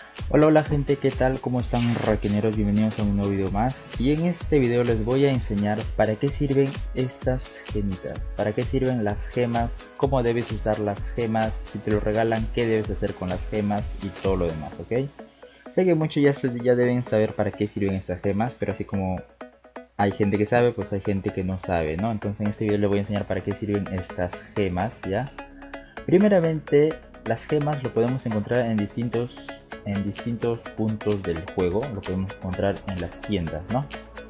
Hola gente, ¿qué tal? ¿Cómo están, raquineros? Bienvenidos a un nuevo video más. Y en este video les voy a enseñar para qué sirven estas gemitas, para qué sirven las gemas, cómo debes usar las gemas, si te lo regalan, qué debes hacer con las gemas y todo lo demás, ¿ok? Sé que muchos ya deben saber para qué sirven estas gemas, pero así como hay gente que sabe, pues hay gente que no sabe, ¿no? Entonces en este video les voy a enseñar para qué sirven estas gemas, ¿ya? Primeramente, las gemas lo podemos encontrar en distintos puntos del juego, lo podemos encontrar en las tiendas, ¿no?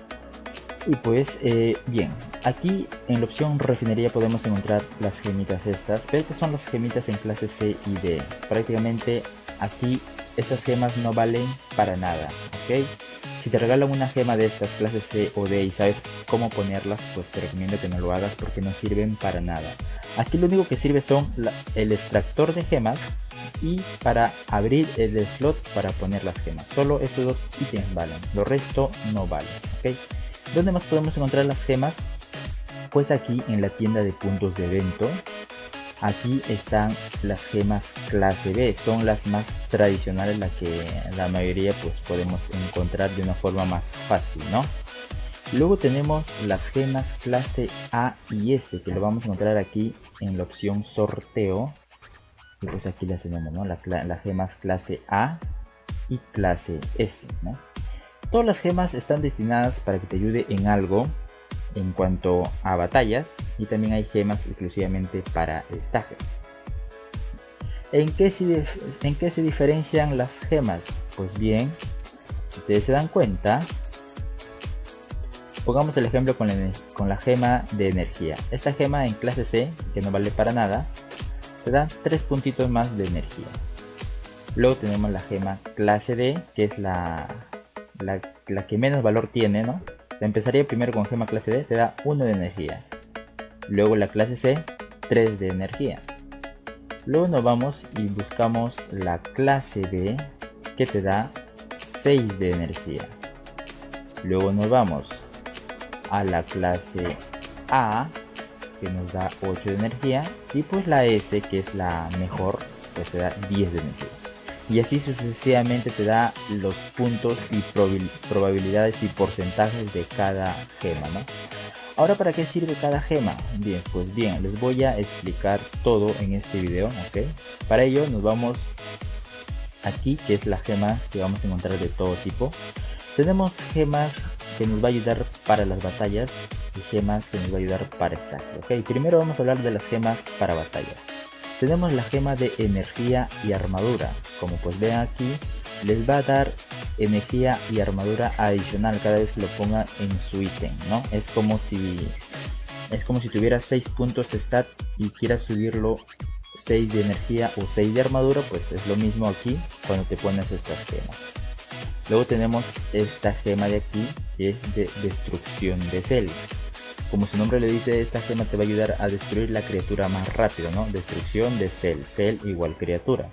Y pues bien, aquí en la opción refinería podemos encontrar las gemitas estas, pero estas son las gemitas en clase C y D. Prácticamente aquí estas gemas no valen para nada, ¿ok? Si te regalan una gema de estas clase C o D y sabes cómo ponerlas, pues te recomiendo que no lo hagas porque no sirven para nada. Aquí lo único que sirve son el extractor de gemas y para abrir el slot para poner las gemas. Solo estos dos ítems valen, lo resto no vale, ¿ok? ¿Dónde más podemos encontrar las gemas? Pues aquí en la tienda de puntos de evento. Aquí están las gemas clase B, son las más tradicionales, las que la mayoría pues podemos encontrar de una forma más fácil, ¿no? Luego tenemos las gemas clase A y S, que lo vamos a encontrar aquí en la opción sorteo. Y pues aquí las tenemos, ¿no? Las gemas clase A y clase S, ¿no? Todas las gemas están destinadas para que te ayude en algo en cuanto a batallas, y también hay gemas exclusivamente para estajes. ¿En qué se diferencian las gemas? Pues bien, si ustedes se dan cuenta, pongamos el ejemplo con la gema de energía. Esta gema en clase C, que no vale para nada, te da 3 puntitos más de energía. Luego tenemos la gema clase D, que es la que menos valor tiene, ¿no? Empezaría primero con gema clase D, te da 1 de energía. Luego la clase C, 3 de energía. Luego nos vamos y buscamos la clase B, que te da 6 de energía. Luego nos vamos a la clase A, que nos da 8 de energía. Y pues la S, que es la mejor, pues te da 10 de energía. Y así sucesivamente te da los puntos y probabilidades y porcentajes de cada gema, ¿no? Ahora, ¿para qué sirve cada gema? Bien, pues bien, les voy a explicar todo en este video, ¿ok? Para ello nos vamos aquí, que es la gema que vamos a encontrar de todo tipo. Tenemos gemas que nos va a ayudar para las batallas y gemas que nos va a ayudar para stack, ¿ok? Primero vamos a hablar de las gemas para batallas. Tenemos la gema de energía y armadura. Como pues ven aquí, les va a dar energía y armadura adicional cada vez que lo ponga en su ítem, ¿no? Es como si tuviera 6 puntos stat y quieras subirlo 6 de energía o 6 de armadura, pues es lo mismo aquí cuando te pones estas gemas. Luego tenemos esta gema de aquí, que es de destrucción de Cell. Como su nombre le dice, esta gema te va a ayudar a destruir la criatura más rápido, ¿no? Destrucción de Cell, Cell igual criatura.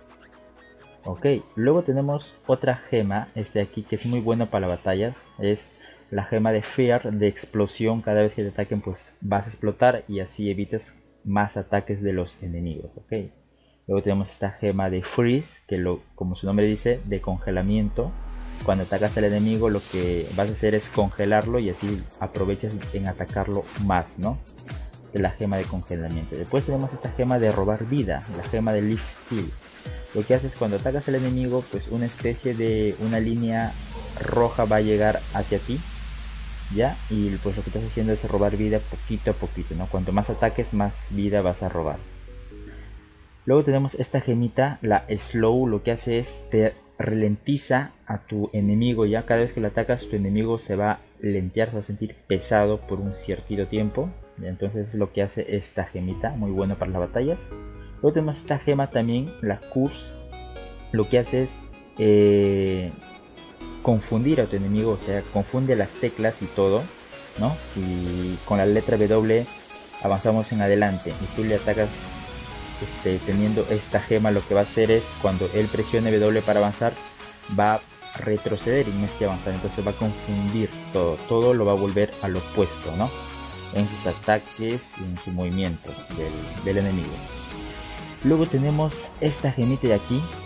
Ok, luego tenemos otra gema, aquí, que es muy bueno para batallas. Es la gema de Fear, de explosión. Cada vez que te ataquen pues vas a explotar y así evitas más ataques de los enemigos, ok. Luego tenemos esta gema de Freeze, que como su nombre dice, de congelamiento. Cuando atacas al enemigo, lo que vas a hacer es congelarlo y así aprovechas en atacarlo más, ¿no? De la gema de congelamiento. Después tenemos esta gema de robar vida, la gema de Life Steal. Lo que haces cuando atacas al enemigo, pues una especie de una línea roja va a llegar hacia ti, ¿ya? Y pues lo que estás haciendo es robar vida poquito a poquito, ¿no? Cuanto más ataques, más vida vas a robar. Luego tenemos esta gemita, la Slow. Lo que hace es te ralentiza a tu enemigo, ya cada vez que lo atacas tu enemigo se va a lentear, se va a sentir pesado por un cierto tiempo. Entonces es lo que hace esta gemita, muy bueno para las batallas. Luego tenemos esta gema también, la Curse. Lo que hace es confundir a tu enemigo, o sea, confunde las teclas y todo, ¿no? Si con la letra W avanzamos en adelante y tú le atacas teniendo esta gema, lo que va a hacer es cuando él presione W para avanzar, va a retroceder y no es que avanzar. Entonces va a confundir todo lo va a volver al opuesto, ¿no? En sus ataques y en sus movimientos del enemigo. Luego tenemos esta gemita de aquí,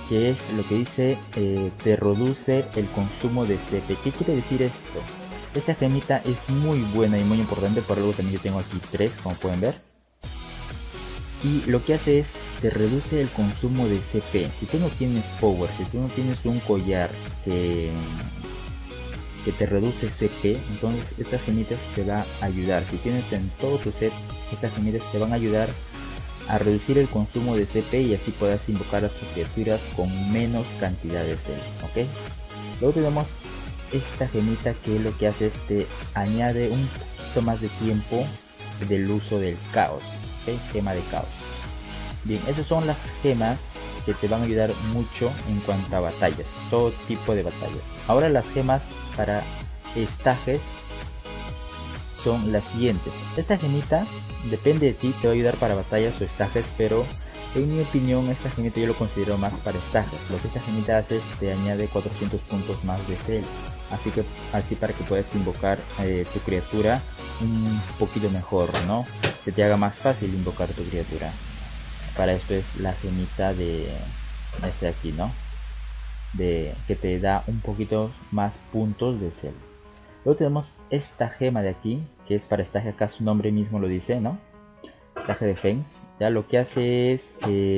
que es lo que dice te reduce el consumo de CP. ¿Qué quiere decir esto? Esta gemita es muy buena y muy importante, por algo también yo tengo aquí 3, como pueden ver. Y lo que hace es te reduce el consumo de CP. Si tú no tienes power, si tú no tienes un collar que te reduce CP, entonces estas gemitas te va a ayudar. Si tienes en todo tu set, estas gemitas te van a ayudar a reducir el consumo de CP y así puedas invocar a tus criaturas con menos cantidad de cel, ¿ok? Luego tenemos esta gemita, que lo que hace es te añade un poquito más de tiempo del uso del caos, ¿ok? Gema de caos. Bien, esas son las gemas que te van a ayudar mucho en cuanto a batallas, todo tipo de batallas. Ahora las gemas para estajes son las siguientes. Esta gemita depende de ti, te va a ayudar para batallas o estajes, pero en mi opinión esta gemita yo lo considero más para estajes. Lo que esta gemita hace es te añade 400 puntos más de cel, así para que puedas invocar tu criatura un poquito mejor, ¿no? Se te haga más fácil invocar tu criatura. Para esto es la gemita de este aquí, ¿no? Que te da un poquito más puntos de cel. Luego tenemos esta gema de aquí, que es para estaje, acá su nombre mismo lo dice, ¿no? Estaje Defense. Ya lo que hace es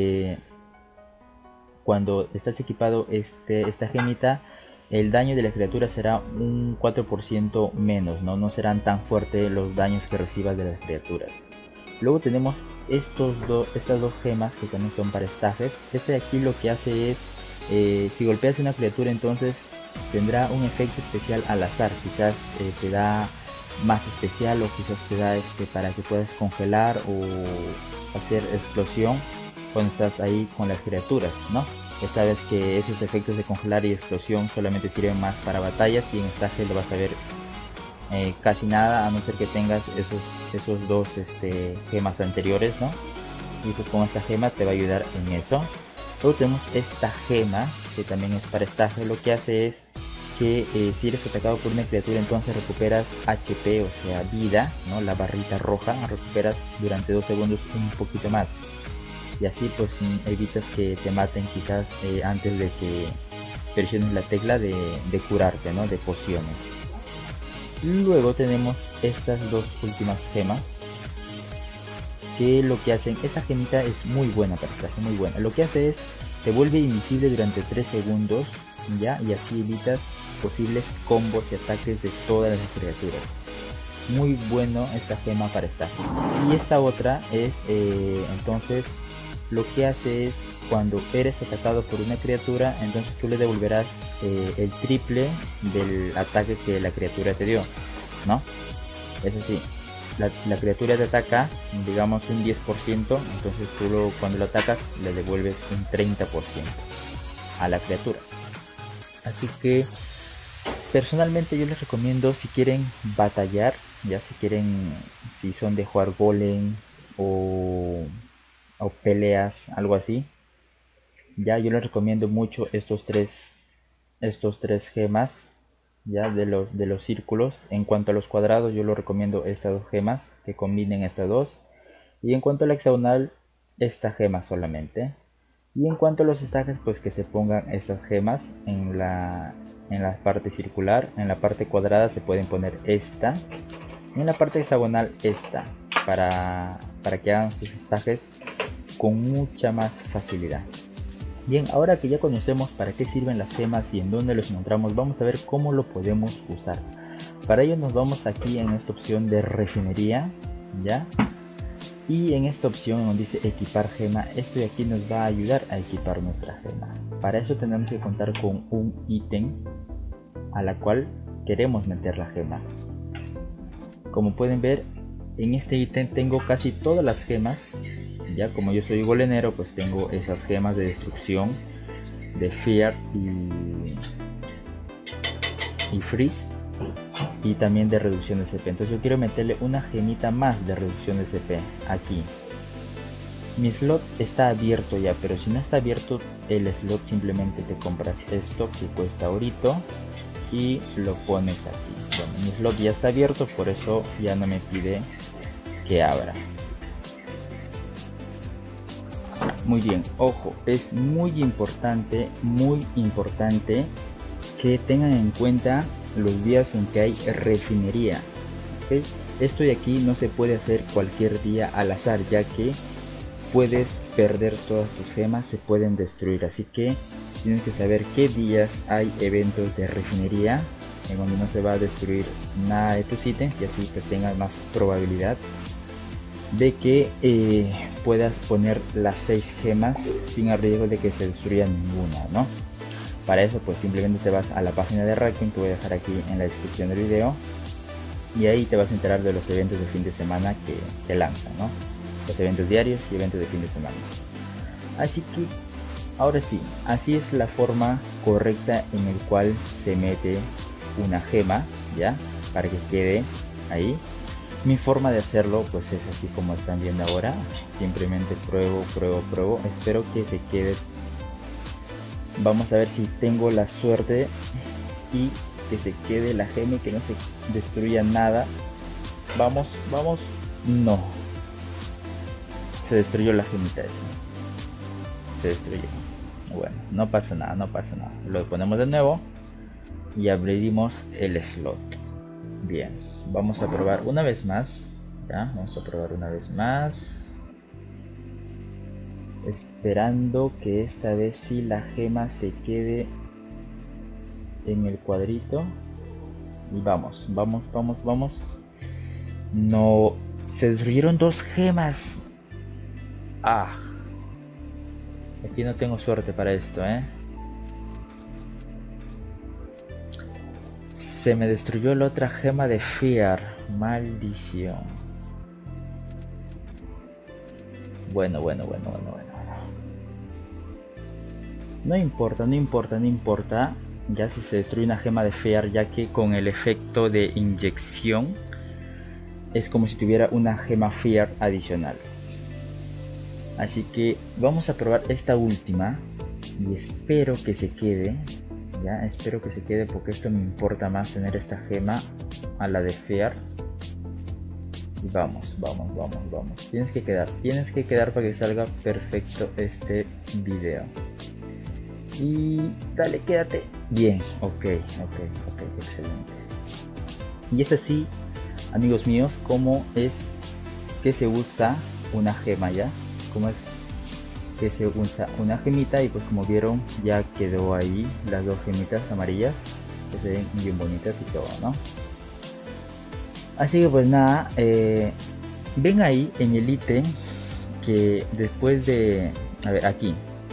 cuando estás equipado esta gemita, el daño de la criatura será un 4% menos, ¿no? No serán tan fuertes los daños que recibas de las criaturas. Luego tenemos estas dos gemas que también son para estajes. Este de aquí lo que hace es si golpeas una criatura, entonces tendrá un efecto especial al azar. Quizás te da más especial, o quizás te da para que puedas congelar o hacer explosión cuando estás ahí con las criaturas, ¿no? Esta vez que esos efectos de congelar y explosión solamente sirven más para batallas, y en estaje lo vas a ver casi nada, a no ser que tengas esos dos gemas anteriores, ¿no? Y pues con esta gema te va a ayudar en eso. Luego tenemos esta gema que también es para estaje. Lo que hace es que si eres atacado por una criatura, entonces recuperas HP, o sea vida, ¿no? La barrita roja, recuperas durante 2 segundos un poquito más, y así pues evitas que te maten quizás antes de que presiones la tecla de curarte, ¿no? De pociones. Luego tenemos estas dos últimas gemas, que lo que hacen, esta gemita es muy buena para estaje, muy buena. Lo que hace es te vuelve invisible durante 3 segundos, ya, y así evitas posibles combos y ataques de todas las criaturas. Muy bueno esta gema para estaje. Y esta otra es entonces lo que hace es cuando eres atacado por una criatura, entonces tú le devolverás el triple del ataque que la criatura te dio, ¿no? Es así, la criatura te ataca, digamos un 10%, entonces tú cuando lo atacas le devuelves un 30% a la criatura. Así que personalmente yo les recomiendo, si quieren batallar, ya si son de jugar golem o peleas, algo así, ya yo les recomiendo mucho estos tres gemas, ya de los círculos. En cuanto a los cuadrados, yo lo recomiendo estas dos gemas, que combinen estas dos. Y en cuanto a la hexagonal, esta gema solamente. Y en cuanto a los estajes, pues que se pongan estas gemas en la parte circular. En la parte cuadrada se pueden poner esta, y en la parte hexagonal esta, para que hagan sus estajes con mucha más facilidad. Bien, ahora que ya conocemos para qué sirven las gemas y en dónde los encontramos, vamos a ver cómo lo podemos usar. Para ello nos vamos aquí en esta opción de refinería, ¿ya? Y en esta opción donde dice equipar gema, esto de aquí nos va a ayudar a equipar nuestra gema. Para eso tenemos que contar con un ítem a la cual queremos meter la gema. Como pueden ver, en este ítem tengo casi todas las gemas. Ya como yo soy golenero, pues tengo esas gemas de destrucción, de fear y freeze, y también de reducción de CP. Entonces yo quiero meterle una gemita más de reducción de CP aquí. Mi slot está abierto ya, pero si no está abierto el slot, simplemente te compras esto que cuesta ahorita y lo pones aquí. Bueno, mi slot ya está abierto, por eso ya no me pide que abra. Muy bien, ojo, es muy importante que tengan en cuenta los días en que hay refinería. ¿Ok? Esto de aquí no se puede hacer cualquier día al azar, ya que puedes perder todas tus gemas, se pueden destruir. Así que tienes que saber qué días hay eventos de refinería en donde no se va a destruir nada de tus ítems, y así pues tengas más probabilidad de que puedas poner las 6 gemas sin el riesgo de que se destruya ninguna, ¿no? Para eso pues simplemente te vas a la página de Rakuen, que voy a dejar aquí en la descripción del video, y ahí te vas a enterar de los eventos de fin de semana que lanzan, ¿no? Los eventos diarios y eventos de fin de semana. Así que ahora sí, así es la forma correcta en el cual se mete una gema, ya, para que quede ahí. Mi forma de hacerlo pues es así como están viendo ahora. Simplemente pruebo, espero que se quede. Vamos a ver si tengo la suerte y que se quede la gema y que no se destruya nada. Vamos, no, se destruyó la gemita esa, se destruyó. Bueno, no pasa nada, lo ponemos de nuevo y abriremos el slot. Bien, vamos a probar una vez más, ya, vamos a probar una vez más, esperando que esta vez sí la gema se quede en el cuadrito. Y vamos. No, se destruyeron 2 gemas. Aquí no tengo suerte para esto, Se me destruyó la otra gema de Fear. Maldición. Bueno. No importa. Ya si se destruye una gema de Fear, ya que con el efecto de inyección es como si tuviera una gema Fear adicional. Así que vamos a probar esta última y espero que se quede. Ya, espero que se quede porque esto me importa más, tener esta gema a la de Fear. Y vamos. Tienes que quedar para que salga perfecto este video. Y dale, quédate. Bien, ok, excelente. Y es así, amigos míos, como es que se usa una gema, ya. Como es que se usa una gemita, y pues como vieron ya quedó ahí las 2 gemitas amarillas que se ven bien bonitas y todo, ¿no? Así que pues nada, ven ahí en el ítem que después de, a ver, aquí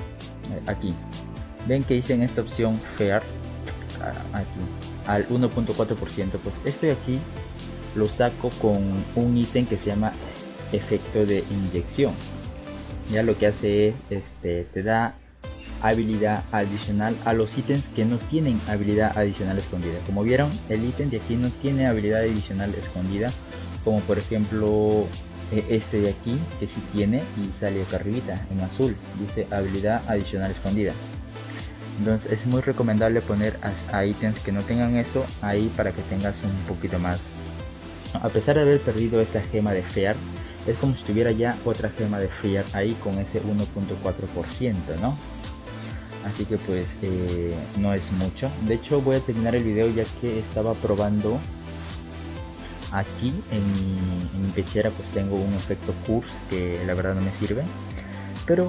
ven que hice en esta opción Fear, aquí al 1.4%, pues esto de aquí lo saco con un ítem que se llama efecto de inyección. Ya lo que hace es te da habilidad adicional a los ítems que no tienen habilidad adicional escondida. Como vieron, el ítem de aquí no tiene habilidad adicional escondida, como por ejemplo este de aquí, que sí tiene, y sale acá arribita en azul, dice habilidad adicional escondida. Entonces es muy recomendable poner a ítems que no tengan eso ahí para que tengas un poquito más. A pesar de haber perdido esta gema de Fear, es como si tuviera ya otra gema de Fear ahí con ese 1.4%, ¿no? Así que pues no es mucho. De hecho voy a terminar el video ya que estaba probando aquí en mi pechera, pues tengo un efecto curse que la verdad no me sirve. Pero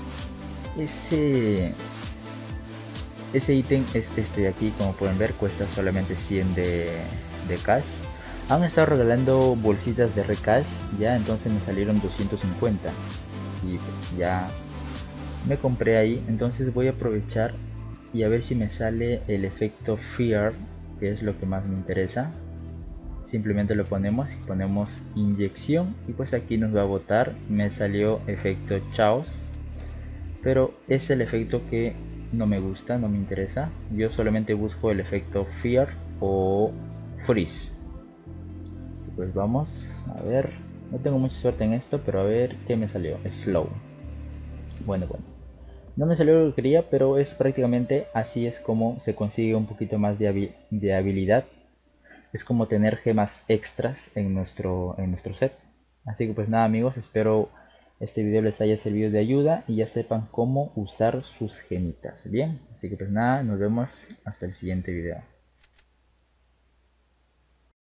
ese ítem es este de aquí, como pueden ver, cuesta solamente 100 de cash. Han estado regalando bolsitas de recash, ya, entonces me salieron 250 y pues ya me compré ahí. Entonces voy a aprovechar y a ver si me sale el efecto Fear, que es lo que más me interesa. Simplemente lo ponemos y ponemos inyección, y pues aquí nos va a botar. Me salió efecto Chaos, pero es el efecto que no me gusta, no me interesa. Yo solamente busco el efecto Fear o Freeze. Pues vamos a ver, no tengo mucha suerte en esto, pero a ver qué me salió. Slow. Bueno, no me salió lo que quería, pero es prácticamente así es como se consigue un poquito más de habilidad. Es como tener gemas extras en nuestro set. Así que pues nada, amigos, espero este video les haya servido de ayuda y ya sepan cómo usar sus gemitas. Bien, así que pues nada, nos vemos hasta el siguiente video.